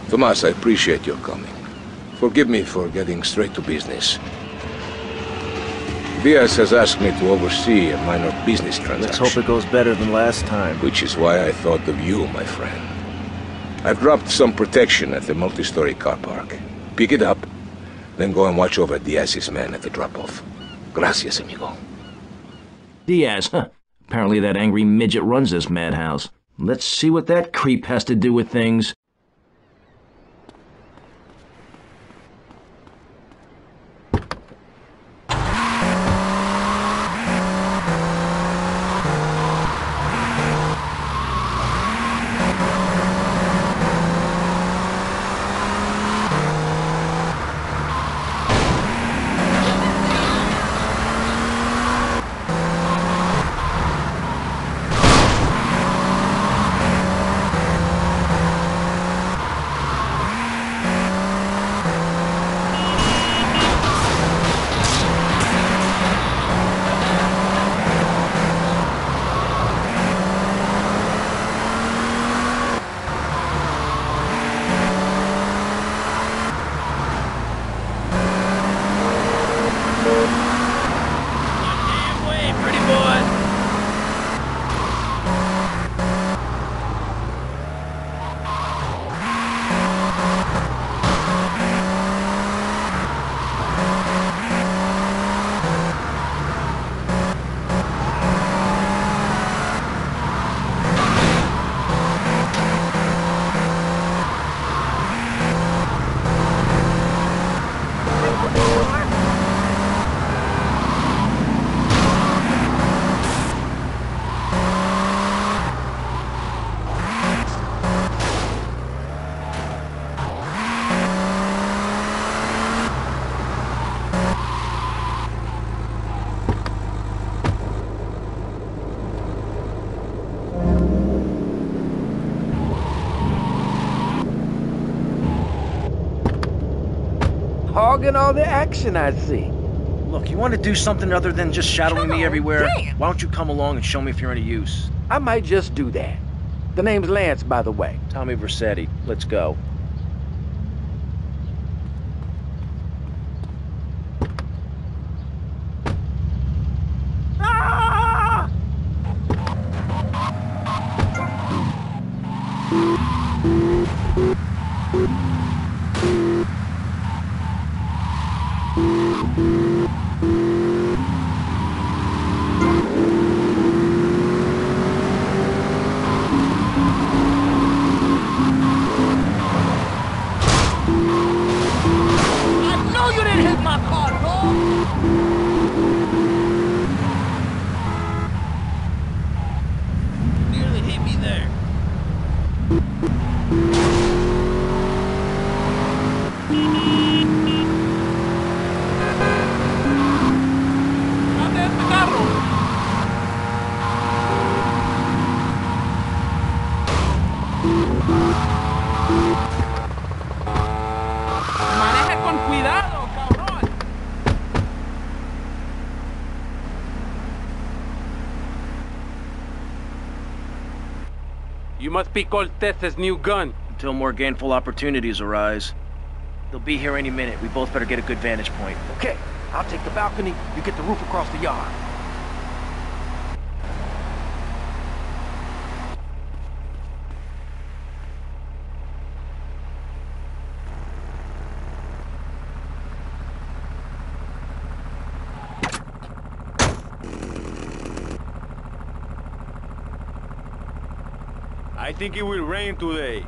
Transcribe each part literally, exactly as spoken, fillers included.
Tomas, I appreciate your coming. Forgive me for getting straight to business. Diaz has asked me to oversee a minor business transaction. Let's hope it goes better than last time. Which is why I thought of you, my friend. I've dropped some protection at the multi-story car park. Pick it up, then go and watch over Diaz's men at the drop-off. Gracias, amigo. Diaz, huh? Apparently that angry midget runs this madhouse. Let's see what that creep has to do with things. Hogging all the action, I see. Look, you want to do something other than just shadowing me everywhere? Damn. Why don't you come along and show me if you're any use? I might just do that. The name's Lance, by the way. Tommy Vercetti. Let's go. Ah! You must be Cortez's new gun. Until more gainful opportunities arise. They'll be here any minute. We both better get a good vantage point. Okay, I'll take the balcony, you get the roof across the yard. I think it will rain today.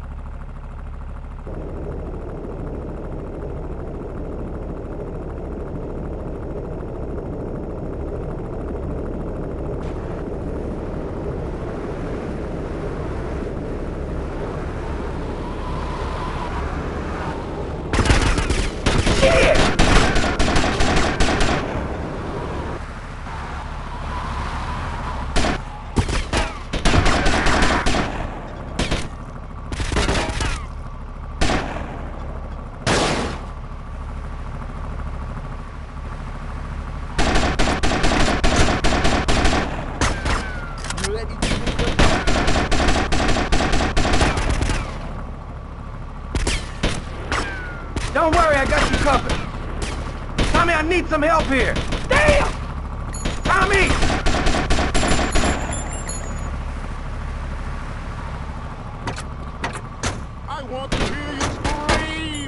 Don't worry, I got you covered. Tommy, I need some help here. Damn! Tommy! I want to hear you scream!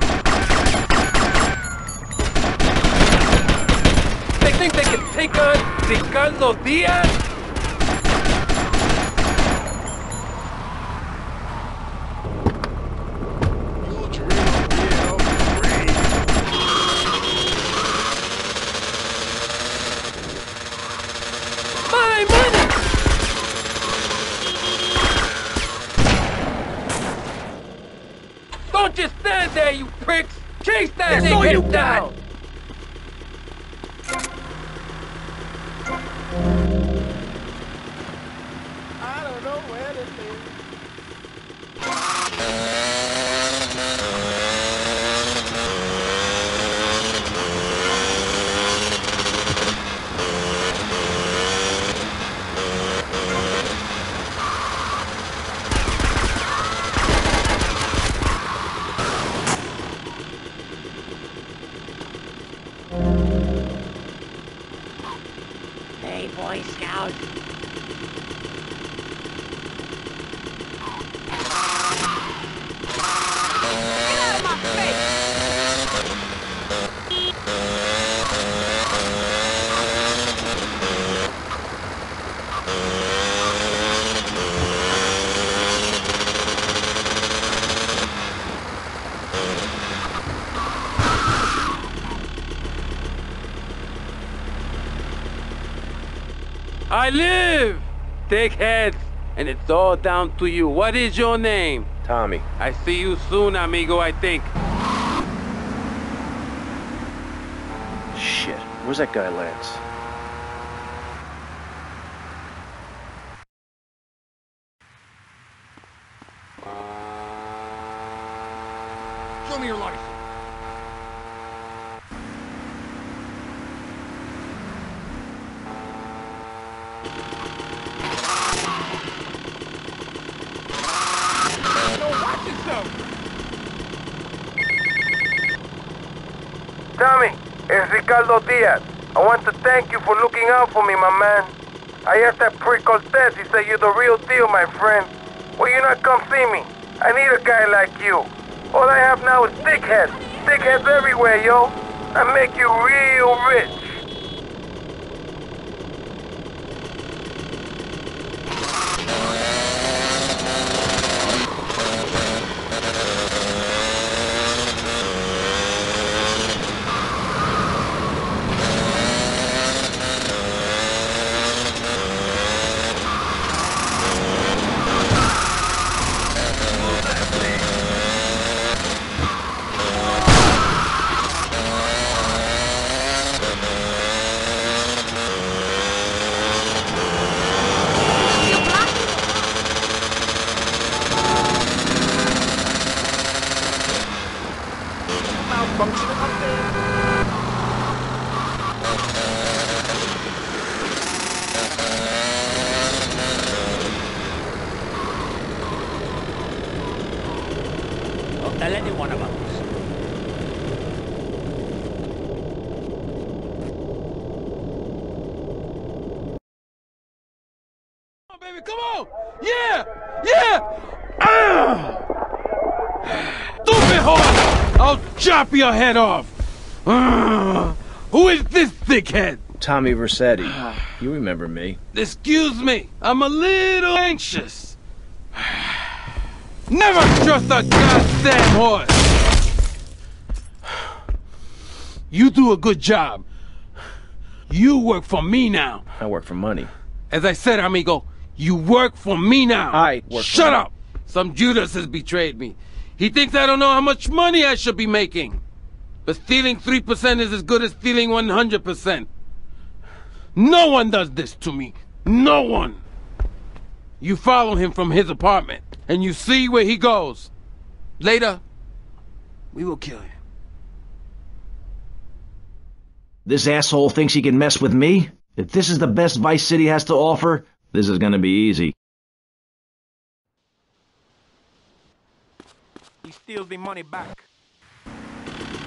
They think they can take on Ricardo Diaz? You'll drill real great. My money! Don't just stand there, you pricks! Chase that That's thing, all hit you that! got. I don't know where to be. Hey, Boy Scout. I live! Dickheads! And it's all down to you. What is your name? Tommy. I see you soon, amigo, I think. Shit. Where's that guy, Lance? Show me your license. Watch yourself. Tommy, it's Ricardo Diaz. I want to thank you for looking out for me, my man. I asked that prick Cortez, he said you're the real deal, my friend. Will you not come see me? I need a guy like you. All I have now is dickheads. Dickheads everywhere, yo. I make you real rich. Don't tell anyone about this. Come on, baby, come on! Yeah! Yeah! Ah! Stupid horse! I'll chop your head off! Ah! Who is this thickhead? Tommy Vercetti. You remember me. Excuse me, I'm a little anxious. Never trust a goddamn horse! You do a good job. You work for me now. I work for money. As I said, amigo, you work for me now. I work for Shut me. up! Some Judas has betrayed me. He thinks I don't know how much money I should be making. But stealing three percent is as good as stealing one hundred percent. No one does this to me. No one. You follow him from his apartment, and you see where he goes. Later, we will kill him. This asshole thinks he can mess with me? If this is the best Vice City has to offer, this is gonna be easy. He steals the money back.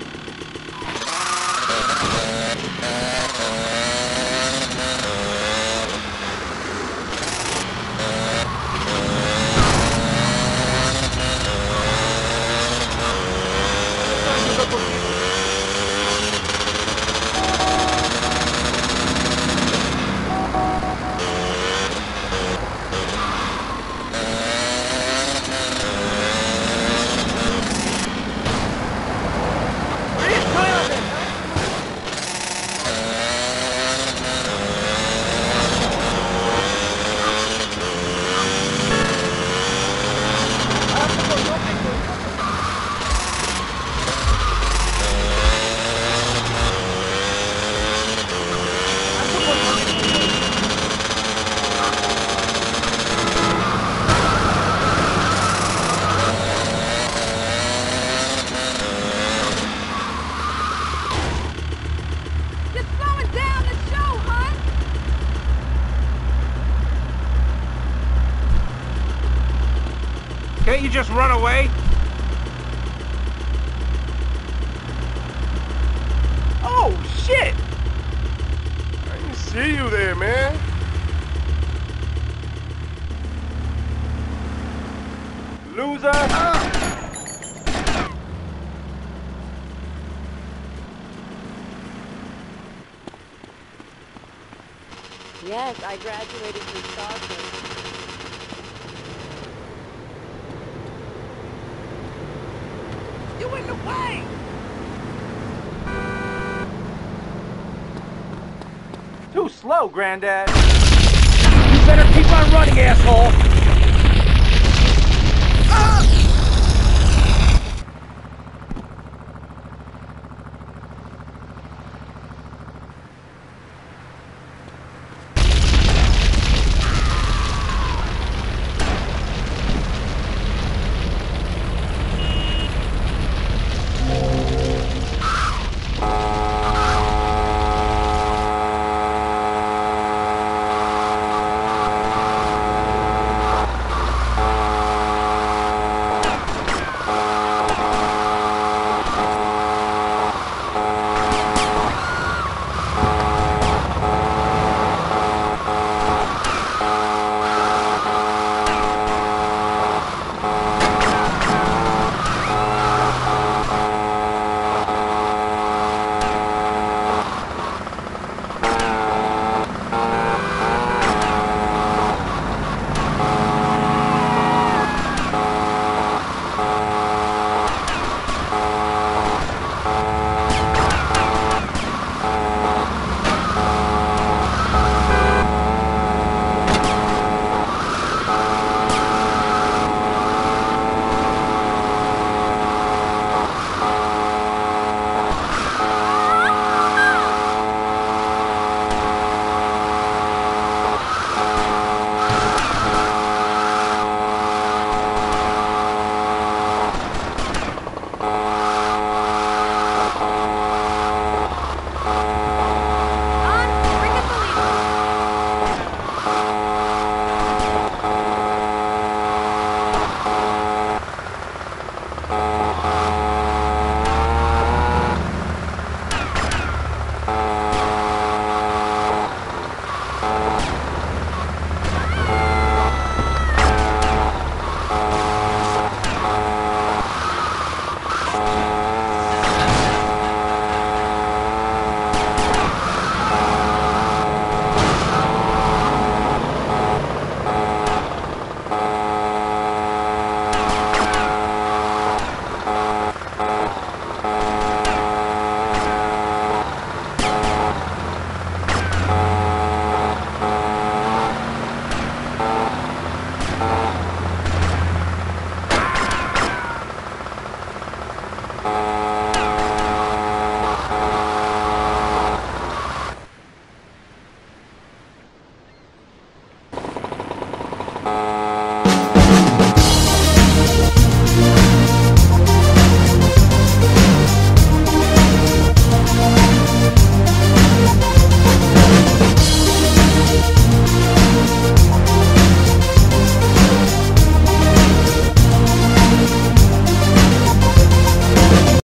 you just run away? Oh, shit! I didn't see you there, man. Loser! Ah. Yes, I graduated from Stockton. You in the way! Too slow, Granddad. You better keep on running, asshole!